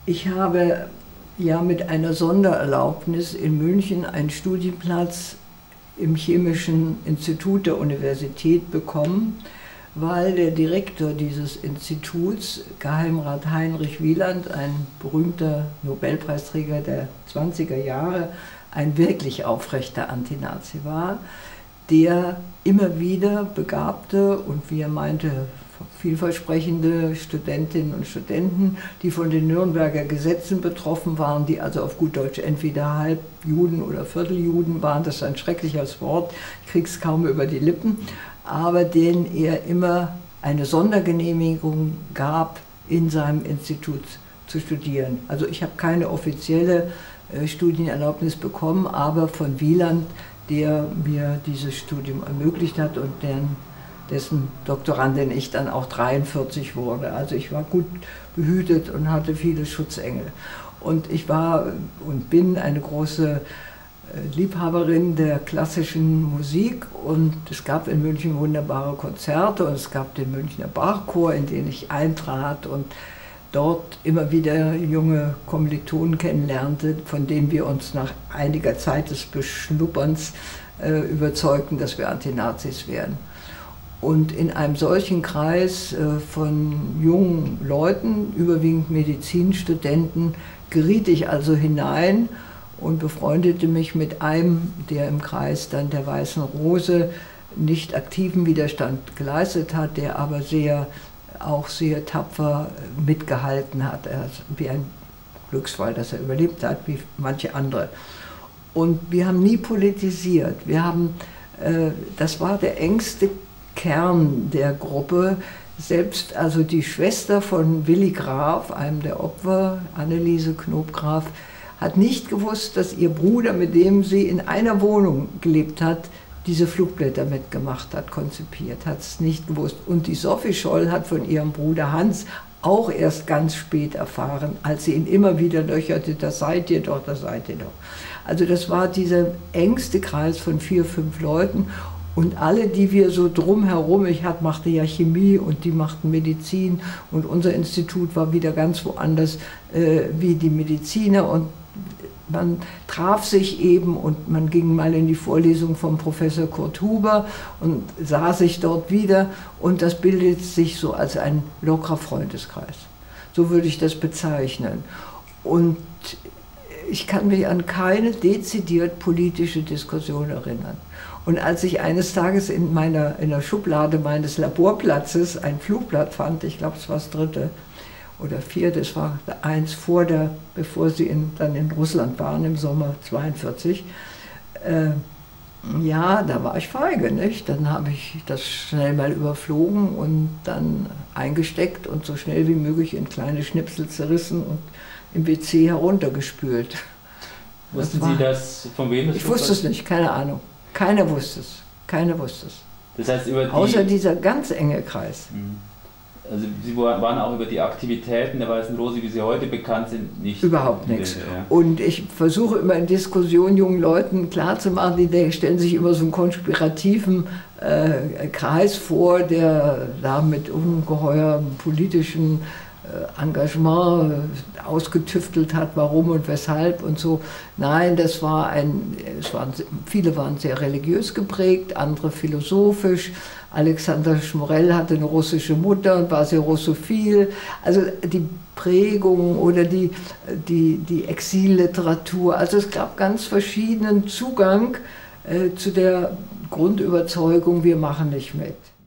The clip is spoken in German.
Ich habe ja mit einer Sondererlaubnis in München einen Studienplatz im Chemischen Institut der Universität bekommen, weil der Direktor dieses Instituts, Geheimrat Heinrich Wieland, ein berühmter Nobelpreisträger der 20er Jahre, ein wirklich aufrechter Antinazi war, der immer wieder begabte und, wie er meinte, vielversprechende Studentinnen und Studenten, die von den Nürnberger Gesetzen betroffen waren, die also auf gut Deutsch entweder Halbjuden oder Vierteljuden waren, das ist ein schreckliches Wort, ich kriege es kaum über die Lippen, aber denen er immer eine Sondergenehmigung gab, in seinem Institut zu studieren. Also ich habe keine offizielle Studienerlaubnis bekommen, aber von Wieland, der mir dieses Studium ermöglicht hat und dessen Doktorandin ich dann auch 43 wurde. Also ich war gut behütet und hatte viele Schutzengel. Und ich war und bin eine große Liebhaberin der klassischen Musik und es gab in München wunderbare Konzerte und es gab den Münchner Bachchor, in den ich eintrat und dort immer wieder junge Kommilitonen kennenlernte, von denen wir uns nach einiger Zeit des Beschnupperns überzeugten, dass wir Antinazis wären. Und in einem solchen Kreis von jungen Leuten, überwiegend Medizinstudenten, geriet ich also hinein und befreundete mich mit einem, der im Kreis dann der Weißen Rose nicht aktiven Widerstand geleistet hat, der aber auch sehr tapfer mitgehalten hat. Er ist wie ein Glücksfall, dass er überlebt hat, wie manche andere. Und wir haben nie politisiert. Das war der engste Kern der Gruppe. Selbst also die Schwester von Willi Graf, einem der Opfer, Anneliese Knob-Graf, hat nicht gewusst, dass ihr Bruder, mit dem sie in einer Wohnung gelebt hat, diese Flugblätter mitgemacht hat, konzipiert, hat es nicht gewusst. Und die Sophie Scholl hat von ihrem Bruder Hans auch erst ganz spät erfahren, als sie ihn immer wieder löcherte, das seid ihr doch, das seid ihr doch. Also das war dieser engste Kreis von 4, 5 Leuten und alle, die wir so drumherum, machte ja Chemie und die machten Medizin und unser Institut war wieder ganz woanders wie die Mediziner und man traf sich eben und man ging mal in die Vorlesung vom Professor Kurt Huber und sah sich dort wieder und das bildet sich so als ein lockerer Freundeskreis. So würde ich das bezeichnen. Und ich kann mich an keine dezidiert politische Diskussion erinnern. Und als ich eines Tages in der Schublade meines Laborplatzes ein Flugblatt fand, ich glaube es war das 3. oder 4, das war eins bevor sie dann in Russland waren im Sommer 42, ja, da war ich feige, nicht? Dann habe ich das schnell mal überflogen und dann eingesteckt und so schnell wie möglich in kleine Schnipsel zerrissen und im WC heruntergespült. Wussten Sie das, von wem das? Ich wusste es nicht, keine Ahnung. Keiner wusste es. Keiner wusste es. Das heißt, außer dieser ganz enge Kreis. Also Sie waren auch über die Aktivitäten der Weißen Rose, wie sie heute bekannt sind, nicht? Überhaupt nichts. Ja. Und ich versuche immer in Diskussionen jungen Leuten klarzumachen, die stellen sich immer so einen konspirativen Kreis vor, der da mit ungeheurem politischen Engagement ausgetüftelt hat, warum und weshalb und so. Nein, viele waren sehr religiös geprägt, andere philosophisch. Alexander Schmorell hatte eine russische Mutter und war sehr russophil. Also die Prägung oder die Exilliteratur, also es gab ganz verschiedenen Zugang zu der Grundüberzeugung, wir machen nicht mit.